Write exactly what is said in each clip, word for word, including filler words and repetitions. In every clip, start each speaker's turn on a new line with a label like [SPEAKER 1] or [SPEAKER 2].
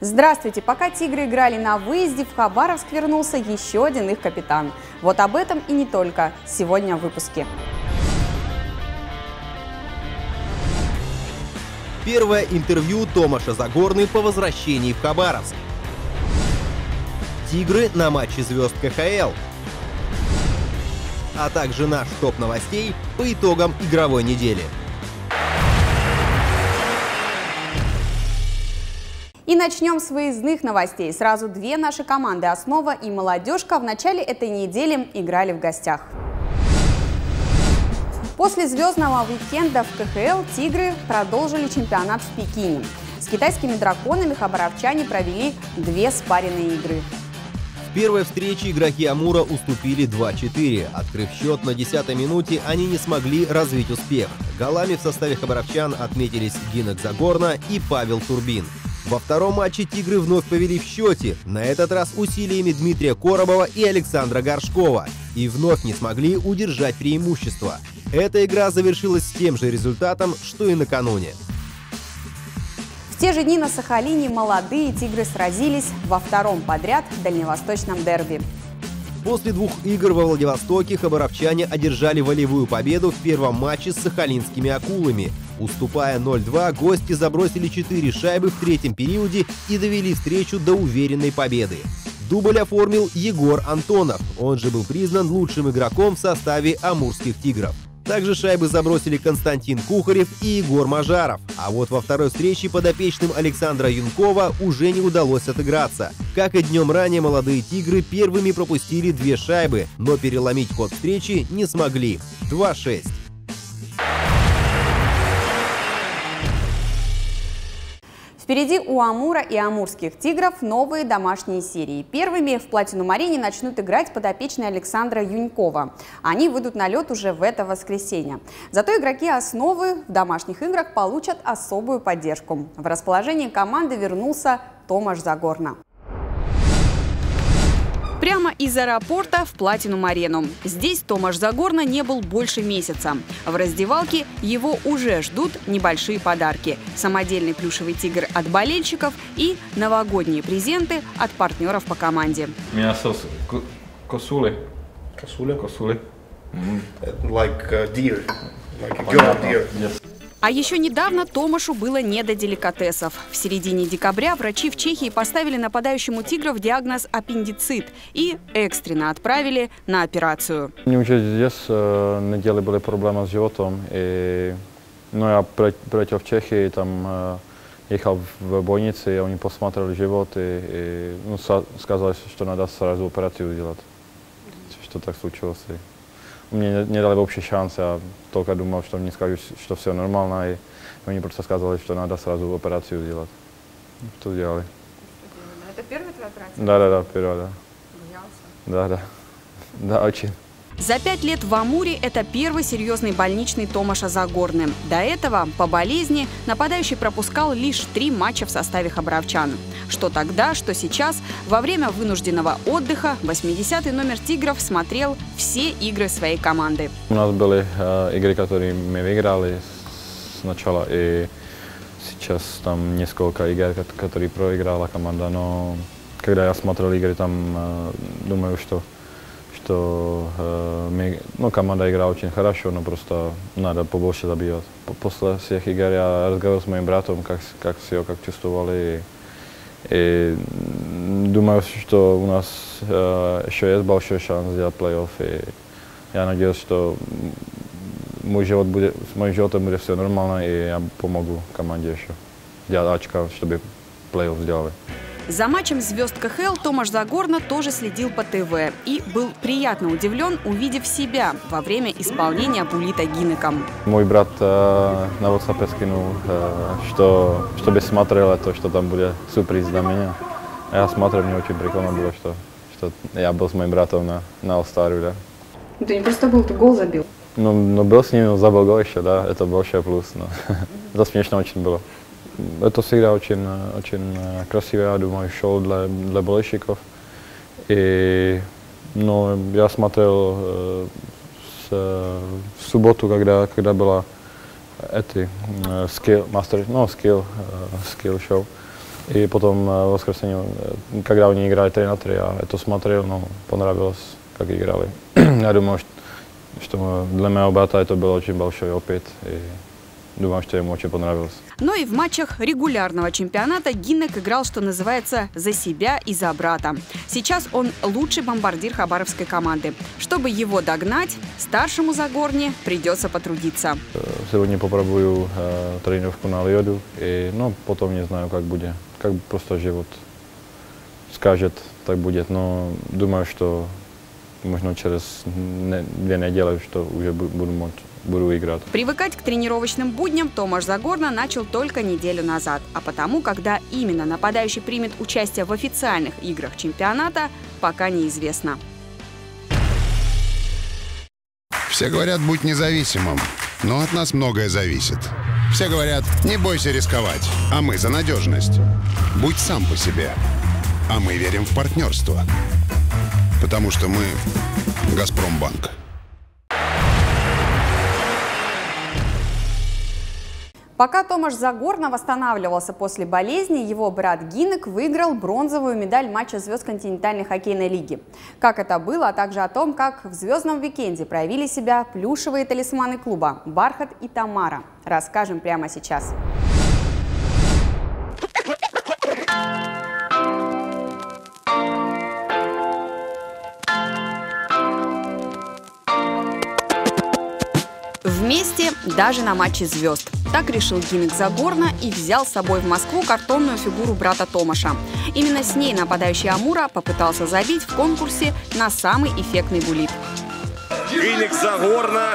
[SPEAKER 1] Здравствуйте! Пока «Тигры» играли на выезде, в Хабаровск вернулся еще один их капитан. Вот об этом и не только сегодня в выпуске.
[SPEAKER 2] Первое интервью Томаша Загорны по возвращении в Хабаровск. «Тигры» на матче звезд ка ха эл. А также наш топ новостей по итогам игровой недели.
[SPEAKER 1] И начнем с выездных новостей. Сразу две наши команды «Основа» и «Молодежка» в начале этой недели играли в гостях. После звездного уикенда в ка ха эл «Тигры» продолжили чемпионат в Пекине. С китайскими драконами хабаровчане провели две спаренные игры.
[SPEAKER 2] В первой встрече игроки «Амура» уступили два-четыре. Открыв счет на десятой минуте, они не смогли развить успех. Голами в составе хабаровчан отметились Гинок Загорна и Павел Турбин. Во втором матче «Тигры» вновь повели в счете, на этот раз усилиями Дмитрия Коробова и Александра Горшкова, и вновь не смогли удержать преимущество. Эта игра завершилась тем же результатом, что и накануне.
[SPEAKER 1] В те же дни на Сахалине молодые «Тигры» сразились во втором подряд дальневосточном дерби.
[SPEAKER 2] После двух игр во Владивостоке хабаровчане одержали волевую победу в первом матче с сахалинскими «Акулами». Уступая ноль-два, гости забросили четыре шайбы в третьем периоде и довели встречу до уверенной победы. Дубль оформил Егор Антонов, он же был признан лучшим игроком в составе амурских «Тигров». Также шайбы забросили Константин Кухарев и Егор Мажаров. А вот во второй встрече подопечным Александра Юнкова уже не удалось отыграться. Как и днем ранее, молодые «Тигры» первыми пропустили две шайбы, но переломить ход встречи не смогли. два-шесть.
[SPEAKER 1] Впереди у «Амура» и амурских «Тигров» новые домашние серии. Первыми в Платинум-арене начнут играть подопечные Александра Юнькова. Они выйдут на лед уже в это воскресенье. Зато игроки «Основы» в домашних играх получат особую поддержку. В расположение команды вернулся Томаш Загорна. Прямо из аэропорта в Платинум-арену. Здесь Томаш Загорна не был больше месяца. В раздевалке его уже ждут небольшие подарки. Самодельный плюшевый тигр от болельщиков и новогодние презенты от партнеров по команде.
[SPEAKER 3] Меня зовут Косули.
[SPEAKER 4] Косули?
[SPEAKER 3] Косули.
[SPEAKER 4] Like a deer. Like a girl deer.
[SPEAKER 3] Yes.
[SPEAKER 1] А еще недавно Томашу было не до деликатесов. В середине декабря врачи в Чехии поставили нападающему «Тигров» диагноз аппендицит и экстренно отправили на операцию.
[SPEAKER 5] Мне уже здесь э, неделю были проблемы с животом. И, ну, я прилетел в Чехию, там э, ехал в больницу, и они посмотрели живот и, и ну, сказали, что надо сразу операцию делать. Что так случилось. Мне не дали вообще шанс, я только думал, что мне скажут, что все нормально, и они просто сказали, что надо сразу операцию делать. Что сделали?
[SPEAKER 1] Это первая твоя операция?
[SPEAKER 5] Да, да, да, первая, да.
[SPEAKER 1] Боялся?
[SPEAKER 5] Да, да, да, очень.
[SPEAKER 1] За пять лет в «Амуре» это первый серьезный больничный Томаша Загорны. До этого, по болезни, нападающий пропускал лишь три матча в составе хабаровчан. Что тогда, что сейчас, во время вынужденного отдыха восьмидесятый номер «Тигров» смотрел все игры своей команды.
[SPEAKER 5] У нас были э, игры, которые мы выиграли сначала, и сейчас там несколько игр, которые проиграла команда. Но когда я смотрел игры, там э, думаю, что что э, мы, ну, команда играла очень хорошо, но просто надо побольше забивать. После всех игр я разговаривал с моим братом, как, как все, как чувствовали. И, и думаю, что у нас э, еще есть большой шанс сделать плей-офф. И я надеюсь, что мой живот будет, с моим животом будет все нормально, и я помогу команде еще делать очко, чтобы плей-офф сделали.
[SPEAKER 1] За матчем звезд ка ха эл Томаш Загорна тоже следил по тэ вэ и был приятно удивлен, увидев себя во время исполнения буллита Гинеком.
[SPEAKER 5] Мой брат э, на WhatsApp скинул, э, что, чтобы смотрел то, что там будет сюрприз для меня. Я смотрел, мне очень прикольно было, что, что я был с моим братом на, на All-Star. Да.
[SPEAKER 1] Ты не просто был, ты гол забил.
[SPEAKER 5] Ну, но был с ним, забыл гол еще, да, это большой плюс. Но это смешно очень было. Это всегда очень, очень красиво, я думаю, шоу для, для болельщиков. И, ну, я смотрел э, с, в субботу, когда, когда была эти skill, master, ну, skill, skill show. И потом в воскресенье, когда они играли три на три, я это смотрел, ну, понравилось, как играли. Я думаю, что для моего брата это был очень большой опыт. И думаю, что ему очень понравилось.
[SPEAKER 1] Но и в матчах регулярного чемпионата Гинек играл, что называется, за себя и за брата. Сейчас он лучший бомбардир хабаровской команды. Чтобы его догнать, старшему Загорне придется потрудиться.
[SPEAKER 5] Сегодня попробую э, тренировку на льду, и, ну, потом не знаю, как будет. Как просто живот скажет, так будет. Но думаю, что можно через две недели, что уже буду мочь. Буду играть.
[SPEAKER 1] Привыкать к тренировочным будням Томаш Загорна начал только неделю назад. А потому, когда именно нападающий примет участие в официальных играх чемпионата, пока неизвестно.
[SPEAKER 6] Все говорят, будь независимым, но от нас многое зависит. Все говорят, не бойся рисковать, а мы за надежность. Будь сам по себе, а мы верим в партнерство. Потому что мы Газпромбанк.
[SPEAKER 1] Пока Томаш Загорна восстанавливался после болезни, его брат Гинек выиграл бронзовую медаль матча звезд континентальной хоккейной лиги. Как это было, а также о том, как в звездном уикенде проявили себя плюшевые талисманы клуба Бархат и Тамара, расскажем прямо сейчас. Вместе даже на матче звезд. Так решил Гинек Загорна и взял с собой в Москву картонную фигуру брата Томаша. Именно с ней нападающий Амура попытался забить в конкурсе на самый эффектный буллит.
[SPEAKER 7] Гинек Загорна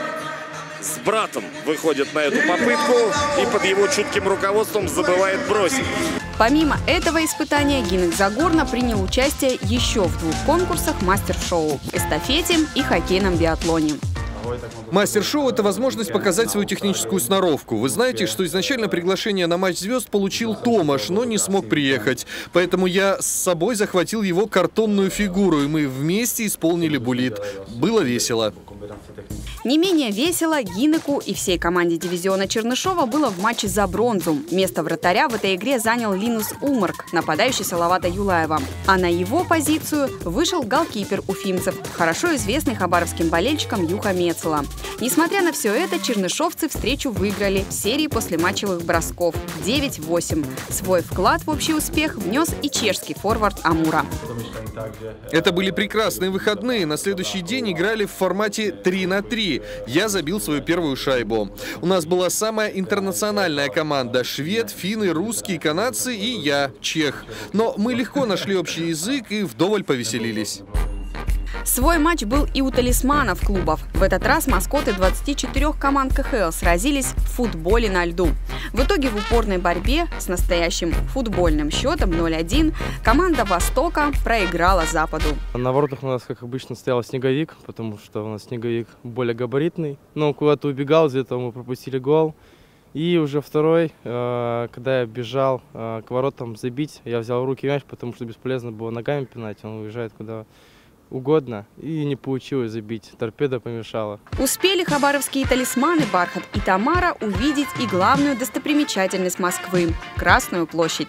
[SPEAKER 7] с братом выходит на эту попытку и под его чутким руководством забывает бросить.
[SPEAKER 1] Помимо этого испытания Гинек Загорна принял участие еще в двух конкурсах мастер-шоу – эстафете и хоккейном биатлоне.
[SPEAKER 8] Мастер-шоу – это возможность показать свою техническую сноровку. Вы знаете, что изначально приглашение на матч звезд получил Томаш, но не смог приехать. Поэтому я с собой захватил его картонную фигуру, и мы вместе исполнили буллит. Было весело.
[SPEAKER 1] Не менее весело Гинеку и всей команде дивизиона Чернышова было в матче за бронзу. Место вратаря в этой игре занял Линус Умарк, нападающий Салавата Юлаева. А на его позицию вышел голкипер уфимцев, хорошо известный хабаровским болельщикам Юха Мецела. Несмотря на все это, чернышовцы встречу выиграли в серии послематчевых бросков девять восемь. Свой вклад в общий успех внес и чешский форвард Амура.
[SPEAKER 8] Это были прекрасные выходные. На следующий день играли в формате три на три. Я забил свою первую шайбу. У нас была самая интернациональная команда. Швед, финны, русские, канадцы и я, чех. Но мы легко нашли общий язык и вдоволь повеселились.
[SPEAKER 1] Свой матч был и у талисманов клубов. В этот раз маскоты двадцати четырёх команд ка ха эл сразились в футболе на льду. В итоге в упорной борьбе с настоящим футбольным счетом ноль один команда Востока проиграла Западу.
[SPEAKER 9] На воротах у нас, как обычно, стоял снеговик, потому что у нас снеговик более габаритный. Но куда-то убегал, из-за этого мы пропустили гол. И уже второй, когда я бежал к воротам забить, я взял в руки мяч, потому что бесполезно было ногами пинать, он уезжает куда угодно, и не получилось забить. Торпеда помешала.
[SPEAKER 1] Успели хабаровские талисманы Бархат и Тамара увидеть и главную достопримечательность Москвы – Красную площадь.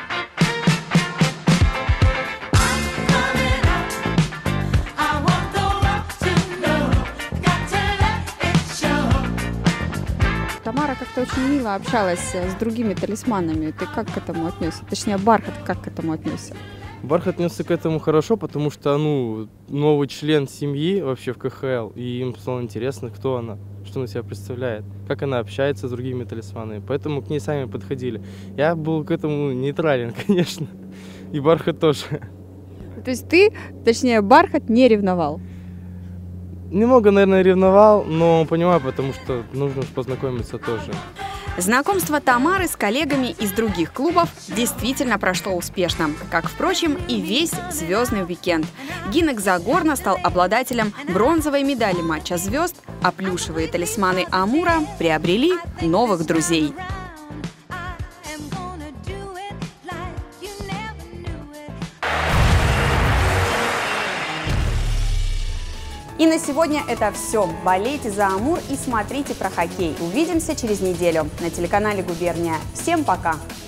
[SPEAKER 1] Тамара как-то очень мило общалась с другими талисманами. Ты как к этому отнесся? Точнее, Бархат как к этому отнесся?
[SPEAKER 9] Бархат отнесся к этому хорошо, потому что, ну, новый член семьи вообще в ка ха эл, и им стало интересно, кто она, что она себя представляет, как она общается с другими талисманами, поэтому к ней сами подходили. Я был к этому нейтрален, конечно, и Бархат тоже.
[SPEAKER 1] То есть ты, точнее, Бархат не ревновал?
[SPEAKER 9] Немного, наверное, ревновал, но понимаю, потому что нужно познакомиться тоже.
[SPEAKER 1] Знакомство Тамары с коллегами из других клубов действительно прошло успешно, как, впрочем, и весь звездный уикенд. Гинек Загорна стал обладателем бронзовой медали матча звезд, а плюшевые талисманы Амура приобрели новых друзей. И на сегодня это все. Болейте за Амур и смотрите про хоккей. Увидимся через неделю на телеканале «Губерния». Всем пока!